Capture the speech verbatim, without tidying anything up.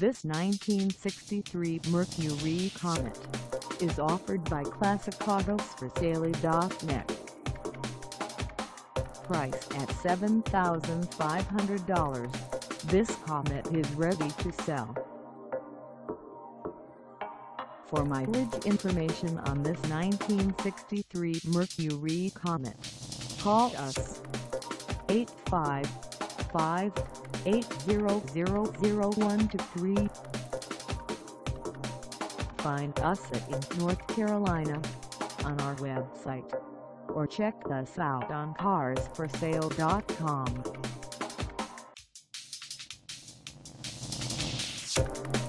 This nineteen sixty-three Mercury Comet is offered by Classic Autos For Sale dot net. Priced at seven thousand five hundred dollars, this Comet is ready to sell. For mileage information on this nineteen sixty-three Mercury Comet, call us eight five five, eight zero zero zero one two three. Find us at in North Carolina on our website, or check us out on cars for sale dot com.